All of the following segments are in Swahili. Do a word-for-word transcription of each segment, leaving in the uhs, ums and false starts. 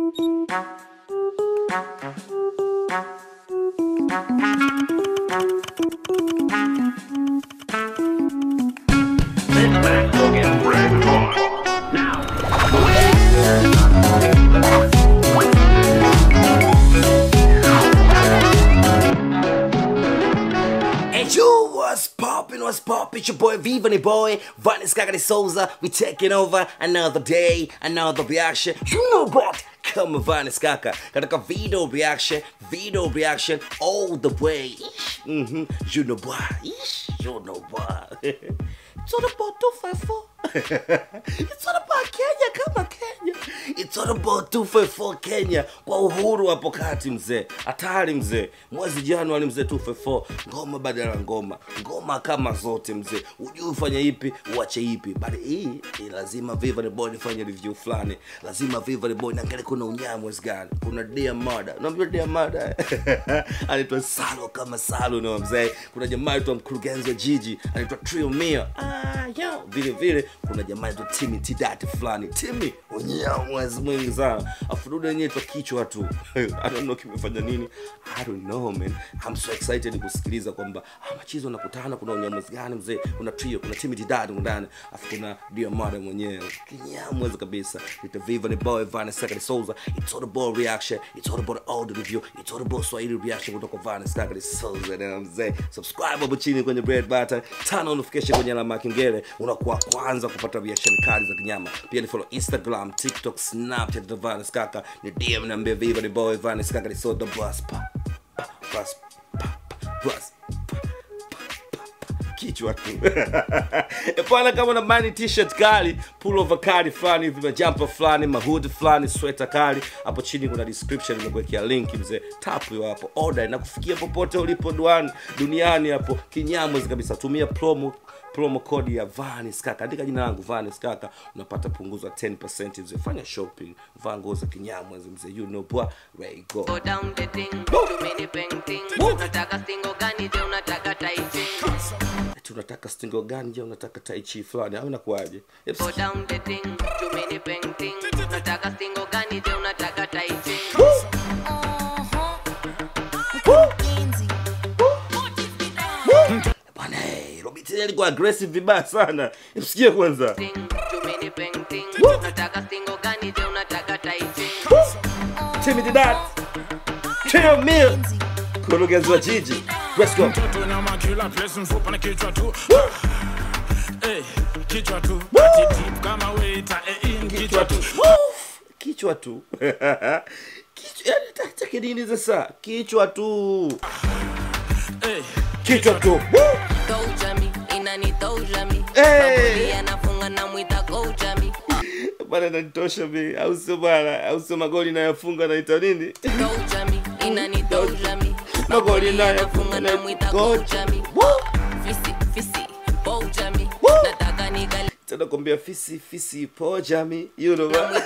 What's pop? It's your boy VanVlog boy, 𝙏𝙝𝙖𝙣. We taking over another day, another reaction. You know what? Kama 𝙏𝙝𝙖𝙣 katika video reaction, video reaction all the way. Mm-hmm. You know what? You know what? It's all about two five four. It's all about Kenya kama Kenya. It's all about two five four Kenya. Kwa uhuru hapo kati mzee. Hatari mzee. Mwezi Januari mzee two five four. Ngoma badala ngoma. Ngoma kama zote mzee. Ujui ufanye ipi, uache ipi. Bali hii lazima VanVlog boy nifanye review fulani. Lazima VanVlog boy naangalia kuna unyamwezi gani. Kuna 𝙏𝙝𝙖𝙣. Unamjua 𝙏𝙝𝙖𝙣? Anaitwa Ssaru kama Ssaru na mzee. Kuna jamaa anaitwa mkurugenzi wa jiji. Anaitwa Trio Mio. Ah, yo. Vile vile kuna jamaa anaitwa Timmy Tdat fulani. Timmy unyamwezi mwingi sana. Afudude yenyewe tu Kichwa tu. I don't know kimefanya nini. I don't know man. I'm so excited kusikiliza kwamba ah, machizo wanakutana, kuna unyamwezi gani mzee. Kuna Trio, kuna Timmy Tdat ndani. Afu kuna 𝙏𝙝𝙖𝙣 mwenyewe. Kinyamwezi kabisa. It's the VanVlog boy 𝙏𝙝𝙖𝙣. It's all about reaction. It's all about all the review. It's all about Swahili reaction kutoka 𝙏𝙝𝙖𝙣 mzee. Subscribe hapo chini kwenye red button. Turn on notification kwenye alama ya kengele. Unakuwa kwanza kupata reaction kali za kinyama. Pia ni follow Instagram, TikTok, Snapchat the 𝙏𝙝𝙖𝙣. Ni D M niambie VanVlog boy 𝙏𝙝𝙖𝙣 the boss. Boss. Boss. Kichwa tu. Epana kama una mani t-shirt kali, pullover kali fulani hivi, majumper fulani, mahood fulani, sweater kali, hapo chini kuna description nimekuwekea link mzee. Tap hiyo hapo, order na kufikia popote ulipo duani, duniani hapo. Kinyamwezi kabisa. Tumia promo promo code ya 𝙏𝙝𝙖𝙣. Andika jina langu 𝙏𝙝𝙗𝙗, unapata punguzo la ten percent mzee. Fanya shopping, vaa nguo za kinyamwezi mzee. You know boy, where you go. Go down the thing, too many painting. Unataka stingo gani je unataka taichi? Tunataka stingo gani je unataka taichi fulani au inakuaje? Go down the thing, too many painting. Unataka stingo gani je unataka taichi? Bwana eh, Robiti alikuwa aggressive vibaya sana. Msikie kwanza. Too many painting. Unataka stingo gani je unataka taichi? Timmy Tdat. Trio Mio. Mkurugenzi wa jiji. Let's go. Mtoto na makila place mfupa na kichwa tu. Eh, kichwa tu. Deep kama waiter eh in kichwa tu. Kichwa tu. Kichwa nataka nini sasa? Kichwa tu. Eh, Kichwa tu. Toujami, inani toujami. Eh. Anafunga na muita koujami. Bana nanitosha mimi. Au sio bana? Au sio magoli na yafunga naita nini? Toujami, inani toujami. Magoli na yafunga na muita koujami. Fisi fisi poujami. Nataka nigali. Tena kuambia fisi fisi pojami. You know what?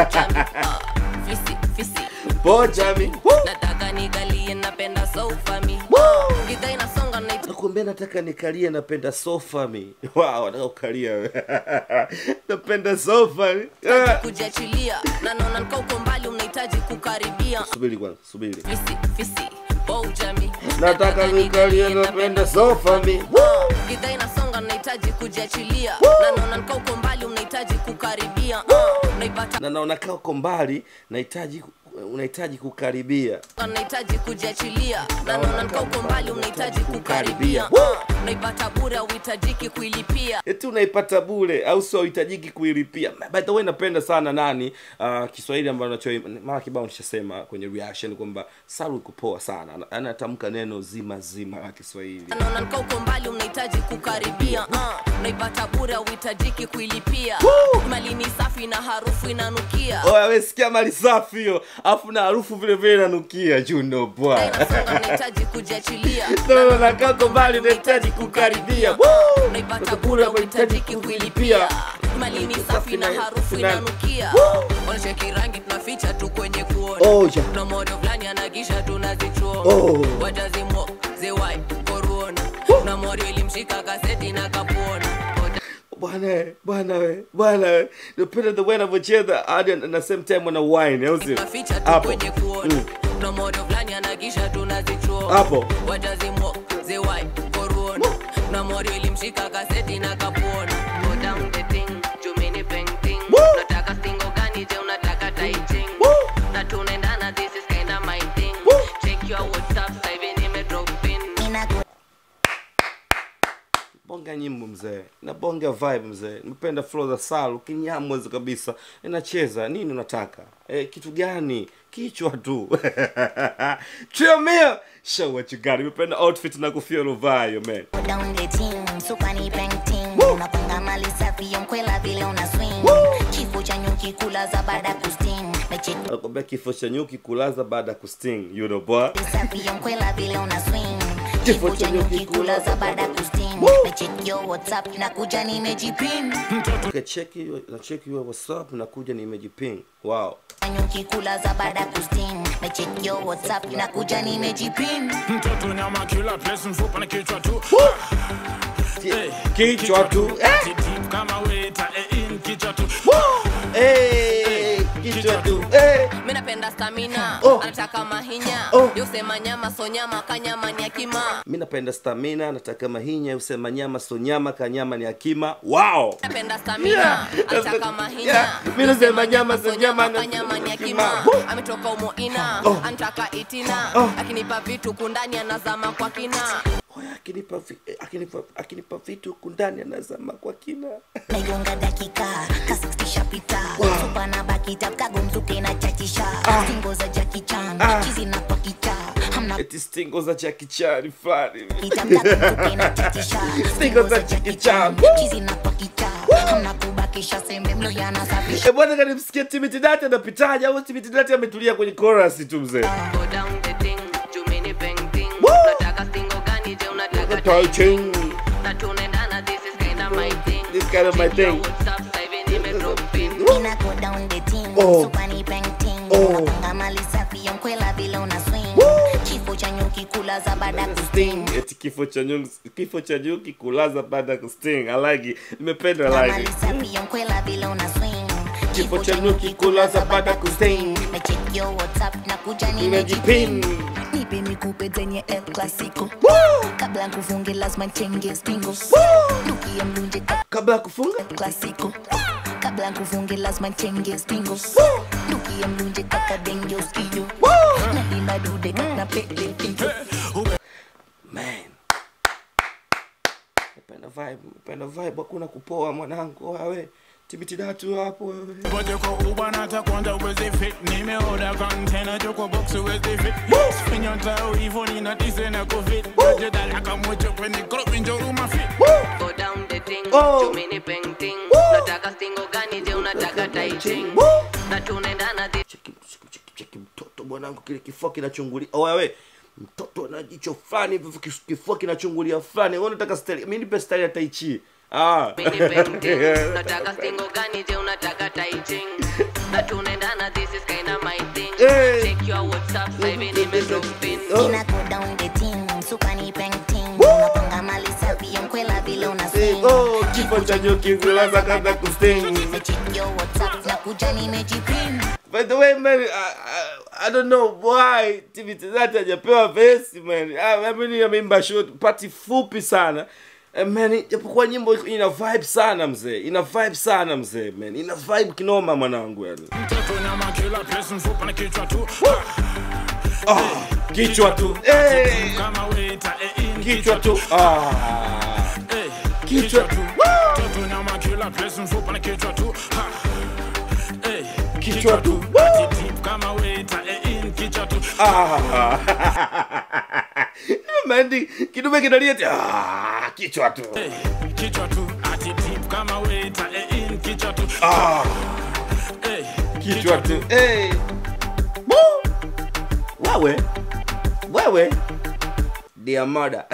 Fisi fisi pojami. Nataka nigalie napenda sofa mi. Gita inasonga na nakuambia nataka nikalie napenda sofa mi. Wow, nataka kukalia. Napenda sofa mi. Kujiachilia na naona nika uko mbali unahitaji kukaribia. Subiri kwanza, subiri. Fisi fisi pojami. Nataka nikalie napenda sofa mi. Gita inasonga nahitaji kujiachilia na naona nika uko mbali unahitaji kukaribia. Unaipata na naona kaa uko mbali nahitaji unahitaji kukaribia. Unahitaji kujiachilia na naona nika uko mbali unahitaji kukaribia. Unaipata bure au uhitajiki kuilipia. Eti unaipata bure au sio uhitajiki kuilipia. By the way napenda sana nani uh, Kiswahili ambacho nacho mara kibao nishasema kwenye reaction kwamba Ssaru iko poa sana. Anatamka neno zima zima la Kiswahili. Naona nika uko mbali unahitaji kukaribia. Uh, unaipata bure au uhitajiki kuilipia. Mali ni safi na harufu inanukia. Oh, wewe sikia mali safi hiyo. Afu na harufu vile vile inanukia. You know boy. Unahitaji kujiachilia. Naona nakaa uko mbali unahitaji kukaribia. Unaipata bure au uhitajiki kuilipia. Mali ni safi na harufu inanukia. Wanacheki rangi tunaficha tu kwenye kuona. Oh, yeah. Kuna modo fulani anagisha tunazichoma. Oh. Watazimo zewai corona. Na modo ilimshika kaseti na kapona. bwana bwana we bwana we napenda the way anavyocheza hadi na same time wana wine au sio hapo na modo flani anagisha tunazichua hapo watazimo ze wipe corona na modo ilimshika kaseti na kapona go down the thing jumini painting nataka stingo gani je unataka taiching na tunaendana this is kind of my thing check your WhatsApp sasa hivi nime drop in bonga nyimbo mzee na bonga vibe mzee nimependa flow za Ssaru kinyamwezi kabisa inacheza nini unataka eh kitu gani kichwa tu Trio Mio show what you got nimependa outfit na kofia lovayo man down the team supani painting unapanga mali safi yonkwela vile una swing kifo cha nyuki kulaza baada kusting nakwambia kifo cha nyuki kulaza baada kusting you know boy safi yonkwela vile una swing kifo cha nyuki kulaza baada kusting check your WhatsApp na kuja nimejipin okay check your na check your WhatsApp na kuja nimejipin wow nyuki kulaza baada kusting check your WhatsApp na kuja nimejipin mtoto nyama kila place mfupa na kichwa tu kichwa tu kama waiter in kichwa tu eh kichwa tu eh mimi napenda stamina anataka mahinya yosema nyama so nyama kanyama ni akima mimi napenda stamina nataka mahinya usema nyama so nyama kanyama ni akima wow napenda stamina anataka mahinya mimi nasema nyama so nyama kanyama ni akima ametoka umo ina anataka itina akinipa vitu kundani anazama kwa kina akinipa akinipa akinipa vitu kundani anazama kwa kina naionga dakika ka sixty shapita super na bakita kagomzuke na chachisha stingo za Jackie Chan chizi na pakicha hamna eti stingo za Jackie Chan flani kagomzuke na chachisha stingo za Jackie Chan chizi na pakicha hamna kubakisha sembe mlo yana safisha eh bwana kani msikia Timmy Tdat anapitaje au Timmy Tdat ametulia kwenye chorus tu mzee go down the thing jumini painting nataka stingo gani je unataka taiching na tunaendana this is kind of my thing this kind of my thing WhatsApp sasa hivi nime drop in ina go down the team supani painting unapanga mali safi yonkwela vile una swing kifo cha nyuki kulaza baada kusting eti kifo cha nyuki kifo cha nyuki kulaza baada kusting I like it nimependa I like mali safi yonkwela vile una swing kifo cha nyuki kulaza baada kusting check your WhatsApp na kuja nimejipin nipe nikupe zenye El Clasico kabla kufunge lazima chenge stingo nduki ya mlunje kabla kufunga Clasico kabla kufunge lazima chenge stingo nduki ya mlunje kaka dengo skio na dinda dude kana pele pinto man napenda vibe napenda vibe hakuna kupoa mwanangu wewe Timmy Tdat hapo wewe boje kwa ubana takwanda uweze fit nimeoda container joko box uweze fit finyo tao hivyo nina tise na covid boje dalaka mocho kwenye crop njoruma fit go down the thing jumini painting nataka stingo gani je unataka taiching na tunaendana cheki cheki cheki mtoto bwanangu kile kifua kinachungulia oh wewe mtoto ana jicho fulani hivyo kifua kinachungulia fulani wewe unataka style mimi nipe style ya tai chi ah nataka stingo gani je unataka taiching na tunaendana this is kind of my thing check your WhatsApp sasa hivi nime drop in ina go down the team supani painting unapanga mali safi yonkwela vile una swing oh kifo cha nyuki kulaza baada kusting check your WhatsApp na kuja nimejipin. By the way man I, I, I don't know why Timmy Tdat hajapewa verse man I mean ameimba short party fupi sana man japokuwa nyimbo ina vibe sana mzee ina vibe sana mzee man ina vibe kinoma mwanangu yani mtoto nyama kila place mfupa na kichwa tu ah kichwa tu eh kama waiter in kichwa tu ah kichwa tu mtoto nyama kila place mfupa na kichwa tu kichwa tu kama waiter in kichwa tu ah Mandi kidume kinalia ah kichwa tu kichwa tu ati tip kama waiter in kichwa tu ah kichwa tu eh wewe wewe dear mother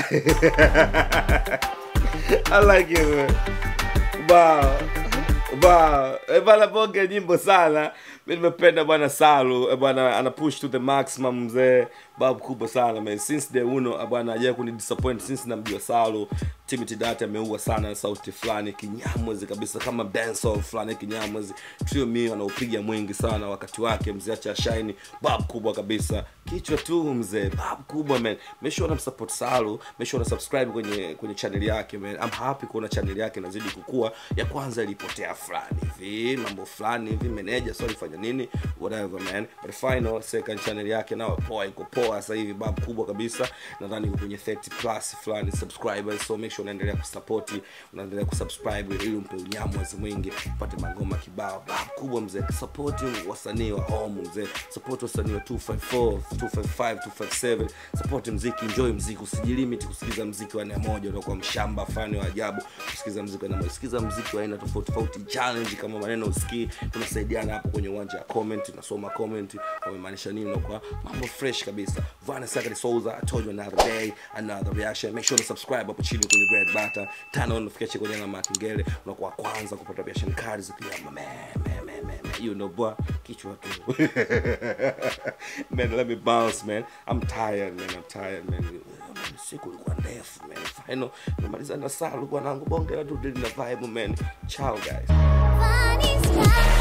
I like it man. Wow wow ebana bonge nyimbo sana mimi nimependa bwana Ssaru bwana ana push to the maximum mzee babu kubwa sana man since the uno bwana hajaje kuni disappoint since namjua Ssaru Timmy Tdat ameua sana sauti fulani kinyamwezi kabisa kama dancehall fulani kinyamwezi. Trio Mio anaupiga mwingi sana wakati wake mzee acha shine bab kubwa kabisa. Kichwa tu mzee bab kubwa man. Make sure una support Ssaru, make sure una subscribe kwenye kwenye channel yake man. I'm happy kuona channel yake inazidi kukua. Ya kwanza ilipotea fulani hivi, mambo fulani hivi, manager sorry fanya nini whatever man. But final second channel yake nao poa iko poa sasa hivi bab kubwa kabisa. Nadhani uko kwenye thirty plus fulani subscribers, so make sure unaendelea kusupport, unaendelea kusubscribe ili umpe unyamwezi mwingi, upate magoma kibao bab kubwa mzee. Support wasanii wa home mzee, support wasanii wa two five four, two five five, two five seven, support muziki, enjoy muziki, usijilimit kusikiza muziki wa aina moja utakuwa mshamba fani wa ajabu. Kusikiza muziki na kusikiza muziki wa aina tofauti tofauti, challenge kama maneno usikii, tunasaidiana hapo kwenye uwanja wa comment, tunasoma comment wamemaanisha nini, kwa mambo fresh kabisa. 𝙏𝙝𝙖𝙣𝙠 𝙔𝙤𝙪 I told you another day, another reaction. Make sure to subscribe hapo chini kwenye red button, turn on notification kwenye alama ya kengele, unakuwa kwanza kupata reaction kali za pia man man man man you know boy Kichwa tu man. Let me bounce man, I'm tired man, I'm tired man. Siku ilikuwa ndefu man. Final nimaliza na Ssaru bwanangu, bonge la tu na vibe man. Ciao guys.